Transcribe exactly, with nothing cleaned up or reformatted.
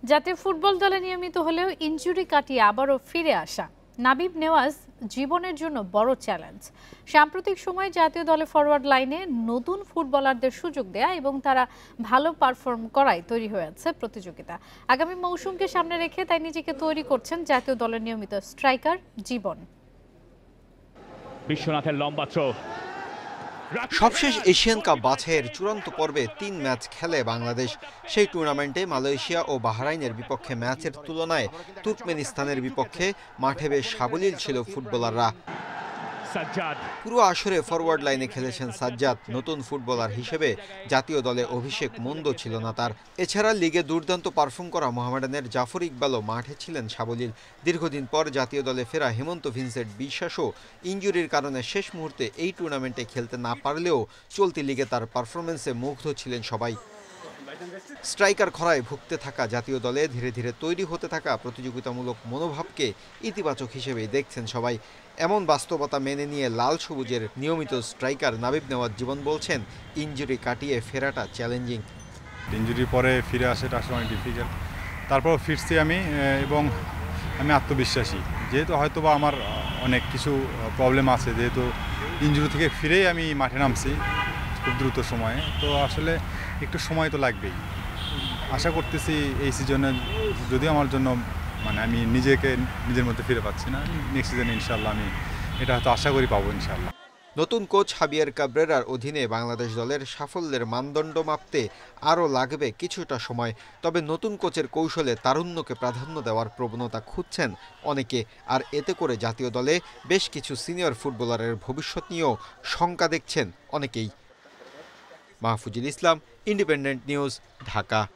জাতীয় ফুটবল দলে নিয়মিত হলেও ইনজুরি কাটিয়ে আবারও ফিরে আসা নাবিব নেওয়াজ জীবনের জন্য বড় চ্যালেঞ্জ। সাম্প্রতিক সময়ে জাতীয় দলে ফরওয়ার্ড লাইনে নতুন ফুটবলারদের সুযোগ দেয়া এবং তারা ভালো পারফর্ম করায় তৈরি হয়েছে প্রতিযোগিতা। আগামী মৌসুমকে সামনে রেখে তাই নিজেকে তৈরি করছেন জাতীয় দলের নিয়মিত স্ট্রাইকার জীবন। বিশ্বনাথের লম্বা থ্রো। সবশেষ এশিয়ান কাপ বাছাইয়ের চূড়ান্ত পর্বে তিন ম্যাচ খেলে বাংলাদেশ। সেই টুর্নামেন্টে মালয়েশিয়া ও বাহরাইনের বিপক্ষে ম্যাচের তুলনায় তুর্কমেনিস্তানের বিপক্ষে মাঠে বেশ সাবলীল ছিল ফুটবলাররা। পুরো আসরে ফরওয়ার্ড লাইনে খেলেছেন সাজ্জাদ। নতুন ফুটবলার হিসেবে জাতীয় দলে অভিষেক মন্দ ছিল না তার। এছাড়া লিগে দুর্দান্ত পারফর্ম করা মোহামেডানের জাফর ইকবালও মাঠে ছিলেন সাবলীল। দীর্ঘদিন পর জাতীয় দলে ফেরা হেমন্ত ভিনসেন্ট বিশ্বাসও ইনজুরির কারণে শেষ মুহূর্তে এই টুর্নামেন্টে খেলতে না পারলেও চলতি লিগে তার পারফরমেন্সে মুগ্ধ ছিলেন সবাই। স্ট্রাইকার খরায় ভুগতে থাকা জাতীয় দলে ধীরে ধীরে তৈরি হতে থাকা প্রতিযোগিতামূলক মনোভাবকে ইতিবাচক হিসেবেই দেখছেন সবাই। এমন বাস্তবতা মেনে নিয়ে লাল সবুজের নিয়মিত স্ট্রাইকার নাবিব নেওয়াজ জীবন বলছেন, ইনজুরি কাটিয়ে ফেরাটা চ্যালেঞ্জিং। ইনজুরির পরে ফিরে আসাটা আসলে অনেক ডিফিকাল্ট। তারপরও ফিরছি আমি এবং আমি আত্মবিশ্বাসী, যেহেতু হয়তো বা আমার অনেক কিছু প্রবলেম আছে, যেহেতু ইনজুরি থেকে ফিরেই আমি মাঠে নামছি খুব দ্রুত সময়ে, তো আসলে একটু সময় তো লাগবেই। আশা করতেছি এই সিজনে যদিও আমার জন্য মানে আমি নিজেকে নিজের মধ্যে ফিরে পাচ্ছি না, নেক্সট সিজনে ইনশাল্লাহ আমি এটা হয়তো আশা করি পাবো ইনশাল্লাহ। নতুন কোচ হাবিয়ার কাবরেরার অধীনে বাংলাদেশ দলের সাফল্যের মানদণ্ড মাপতে আরও লাগবে কিছুটা সময়। তবে নতুন কোচের কৌশলে তারুণ্যকে প্রাধান্য দেওয়ার প্রবণতা খুঁজছেন অনেকে, আর এতে করে জাতীয় দলে বেশ কিছু সিনিয়র ফুটবলারের ভবিষ্যৎ নিয়েও শঙ্কা দেখছেন অনেকেই। Mahfuzul Islam, Independent News, Dhaka.